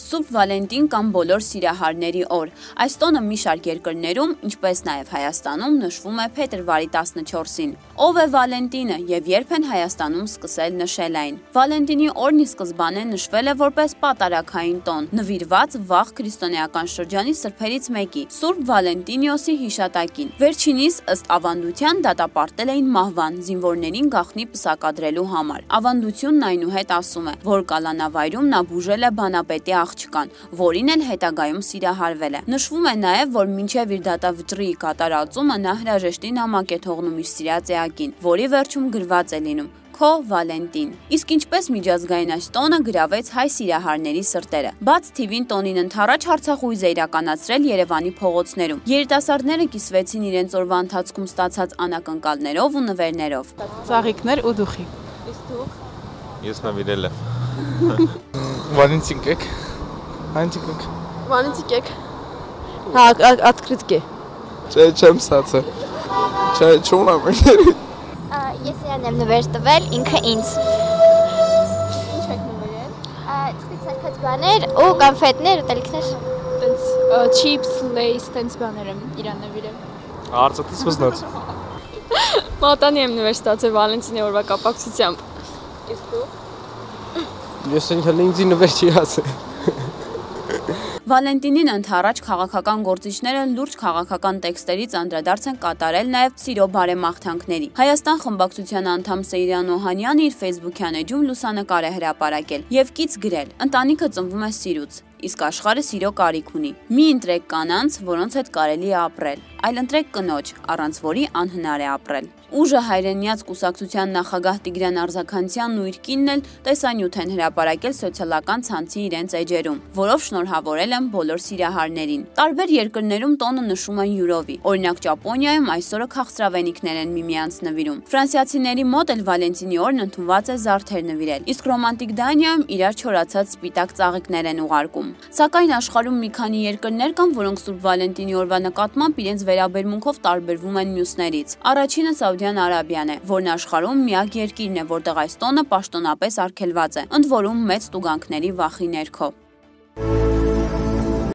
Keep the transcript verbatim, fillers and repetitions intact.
Սուրբ Վալենտին կամ բոլոր սիրահարների օր։ Այս տոնը մի շարք երկրներում, ինչպես նաև Հայաստանում, նշվում է փետրվարի տասնչորսին։ Ով է Վալենտինը եւ երբ են Հայաստանում սկսել նշել այն։ Վալենտինի օրն ի սկզբանե նշվել է որպես պատարագային տոն, նվիրված վաղ քրիստոնեական շրջանի սրբերից մեկի՝ Սուրբ Վալենտինիոսի հիշատակին։ Վերջինիս ըստ ավանդության դատապարտել էին մահվան, զինվորներին գաղտնի պսակադրելու համար։ Ավանդությունն այնուհետ ասում է, որ կալանավայրում նա բուժել է բանապետի աղջկան, որին էլ հետագայում սիրահարվել է։ Նշվում է նաև, որ մինչև իր դատավճռի կատարածումը նա հրաժեշտի նամակ է թողնում իր սիրած էակին, որի վերջում գրված է լինում Քո Վալենտին։ Իսկ ինչպես միջազգային այս տոնը գրավեց հայ սիրահարների սրտերը։ Բաց թիվին տոնին ընդառաջ հարցախույզ է իրականացրել Երևանի փողոցներում։ Երիտասարդները կիսվեցին իրենց օրվա ընթացքում ստացած անակնկալներով ու նվերներով։ Ծաղիկներ ու դուխի։ Իսկ դուք։ Ես նվիրել եմ։ Վալենտին կեք։ Վալենտին կեք։ Վալենտին կեք։ Հա, открытки։ Չէ, չեմ ստացել։ Չէ, չունեմ։ Ես իրան եմ նվեր տվել, ինքը ինձ։ Ինչ եք նվիրել։ Ծխից հարկած բաներ ու կոնֆետներ, ուտելիքներ։ Տենց chips, lays, տենց բաներ եմ իրան նվիրել։ Արծաթից վզնոց։ Մատանի եմ նվեր ստացել Վալենտինի օրվա կապակցությամբ։ Իսկ դուք։ Ես ինքն ինձ նվեր չի ասել։ Վալենտինին ընդառաջ քաղաքական գործիչները լուրջ քաղաքական տեքստերից անդրադարձ են կատարել նաև սիրո բարեմաղթանքների։ Հայաստան խմբակցության անդամ Սեյրան Օհանյանը իր Facebook-յան էջում լուսանկար է հրապարակել եւ կից գրել. Ընտանիքը ծնվում է սիրուց, իսկ աշխարհը սիրո կարիք ունի։ Մի ընտրեք կանանց, որոնց հետ կարելի է ապրել, այլ ընտրեք կնոջ, առանց որի անհնար է ապրել։ Ուժը հայրենիաց կուսակցության նախագահ Տիգրան Արզականյանն ու իր կինն էլ տեսանյութ են հրապարակել սոցիալական ցանցի իրենց էջերում, որով շնորհավորել են բոլոր սիրահարներին։ Տարբեր երկրներում տոնը նշում են յուրովի։ Օրինակ Ճապոնիայում այսօրը քաղցրավենիքներ են միմյանց նվիրում։ Ֆրանսիացիների մոտ էլ Վալենտինի օրն ընդունված է զարդեր նվիրել, իսկ ռոմանտիկ Դանիայում իրար չորացած սպիտակ ծաղիկներ են ուղարկում։ Սակայն աշխարհում մի քանի երկրներ կան, որոնք Սուրբ Վալենտինի օրվա նկատմամբ իրենց վերաբերմունքով տարբերվում են մյուսներից։ Առաջինը Սաուդյան Արաբիան է, որն աշխարհում միակ երկիրն է, որտեղ այս տոնը պաշտոնապես արգելված է, ընդ որում մեծ տուգանքների վախի ներքո։